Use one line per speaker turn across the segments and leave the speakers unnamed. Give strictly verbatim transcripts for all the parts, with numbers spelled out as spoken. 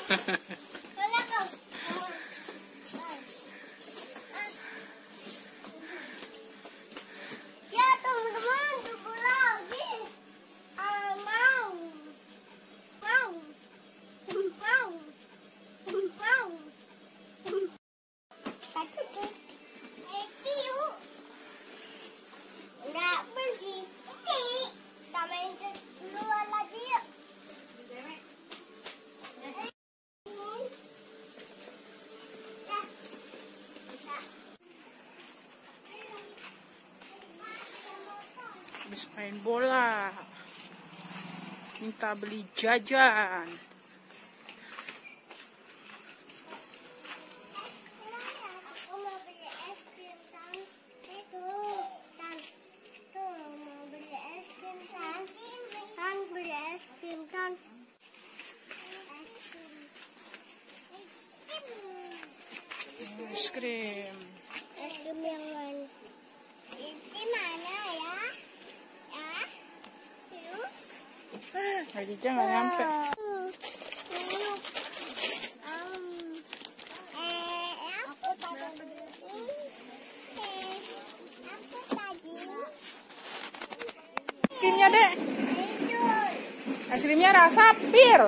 Habis main bola, minta beli jajan.
Aku mau beli es krim, Tan. Itu, Tan. Tuh, mau beli es krim, Tan. Tan, beli es krim, Tan.
Es krim.
Es krim yang mana? Ini mana ya? Ya? Yuk.
Aja jangan nyampe. Es krimnya, Dek. Es krimnya rasa pir.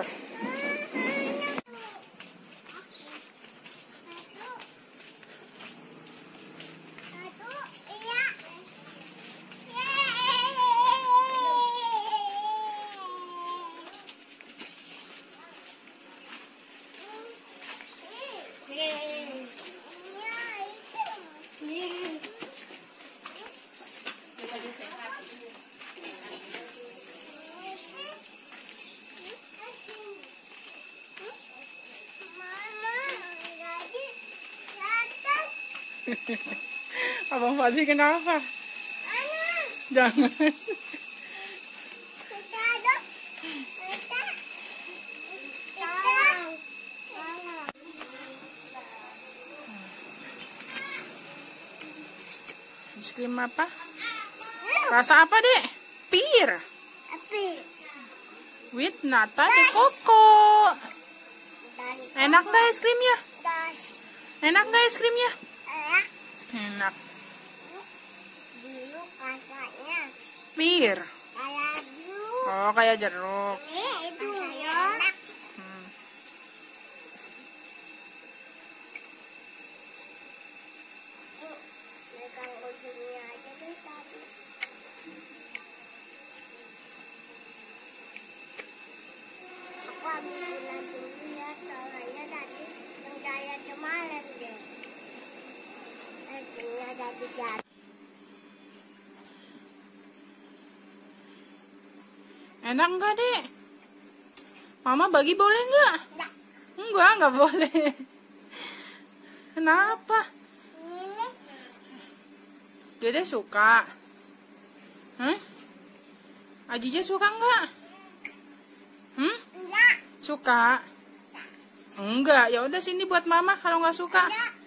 Abang Fadli kenapa? Jangan. Es krim apa? Rasa apa, Dek? Pir. With nata de coco. Enak nggak es krimnya? Enak nggak es krimnya? Enak.
Dulu kasarnya
Pir.
kayak dulu.
Oh, kayak jeruk.
Eh, itu ya.
Hmm.
Megang ujungnya aja deh tadi. Aku habis bilang dulu ya, soalnya tadi yang saya kemarin deh. Akhirnya tadi jatuh.
Enak nggak, Dek? Mama bagi boleh nggak?
Enggak.
Enggak, nggak boleh. Kenapa?
Ini
Dede suka. Hah? Ajija suka nggak? Hmm?
enggak.
Suka? Enggak. Ya udah sini buat Mama kalau nggak suka.
Enggak.